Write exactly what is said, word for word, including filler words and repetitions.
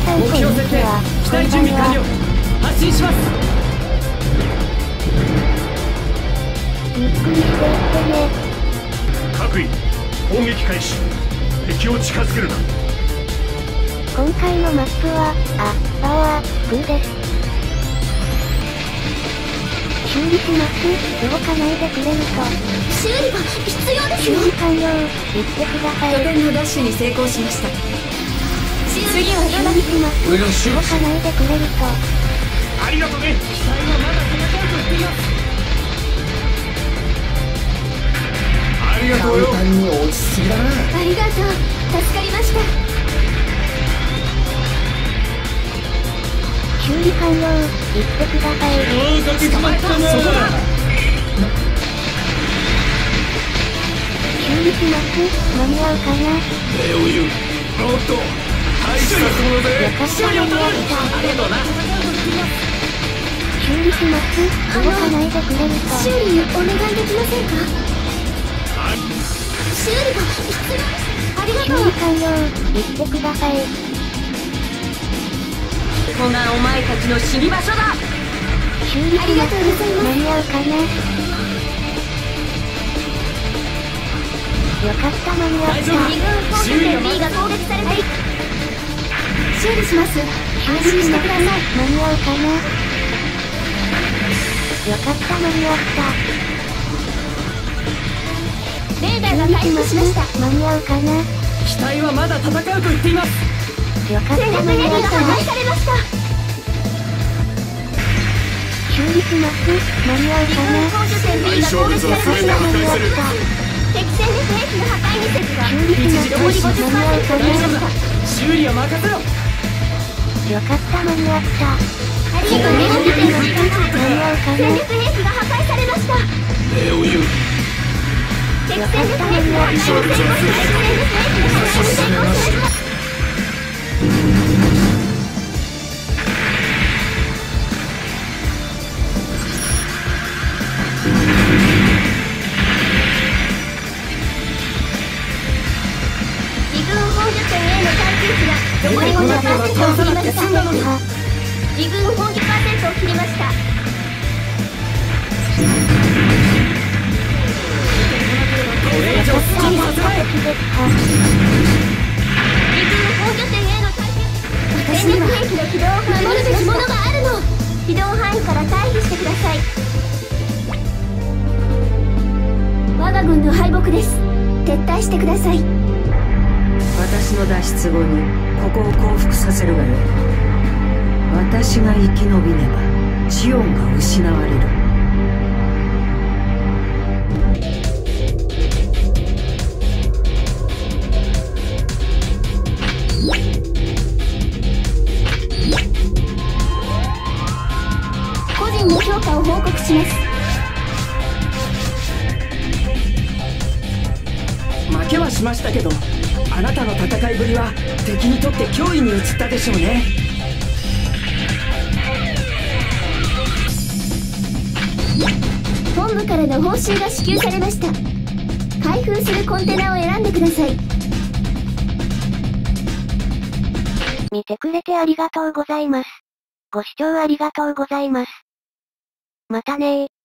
さんという日は、 機体準備完了。発進します。 ゆっくりしていってね。 各位、攻撃開始。敵を近づけるな。 今回のマップは、あ、パワー、フーです。修理します。動かないでくれると。 修理が必要ですよ。 修理完了。言ってください。 拠点のダッシュに成功しました。次は修理します。 俺が修理動かないでくれると。 ありがとね。 機体はまだ戦うと言っています。 ありがとうよ。 簡単に落ちすぎだな。 ありがとう。助かりました。 修理完了。言ってください。 おお、かけまったな。そこだ。 修理します。間に合うかな。 礼を言う。おっと、大したもので。 よかった間に合った。 ありがとうな。 修理します。動かないでくれると。 修理お願いできませんか。修理が必要。ありがとう。 修理完了。言ってください。 ここがお前たちの死に場所だ。 修理します。 ありがとうございます。 間に合うかな。よかった間に合った。 大丈夫。 二軍本拠点 B が攻撃されている。修理します。安心してください。 間に合うかな。よかった間に合った。 レーダーが回復しました。 間に合うかな。 機体はまだ戦うと言っています。 よかった戦略間に合った。 兵器が破壊されました。 修理します。間に合う二かな。 軍本拠点 B が攻撃されま全てした。 破壊する。 敵戦略兵器の破壊に設が修理します。 残りごじゅっパーセントになりました。 修理は任せろ。 よかった間に合った。 ありがとう。本拠点の時間が間に合うかな。 戦略兵器が破壊されました。 礼を言う。 敵戦略兵器の破壊に成功しました。戦略兵器の破壊に成功しました。二軍本拠点 A の耐久値が残りごじゅっパーセントを切りました。二軍本拠パーセントを切りました。 これ以上スキンさせない。 二軍本拠点 A の耐久値。戦略兵器の起動を守るべきものがあるの。起動範囲から退避してください。我が軍の敗北です。撤退してください。 私の脱出後にここを降伏させるがよい。私が生き延びねばジオンが失われる。 個人の評価を報告します。 負けはしましたけど、あなたの戦いぶりは敵にとって脅威に移ったでしょうね。 本部からの報酬が支給されました。開封するコンテナを選んでください。 見てくれてありがとうございます。ご視聴ありがとうございます。またねー。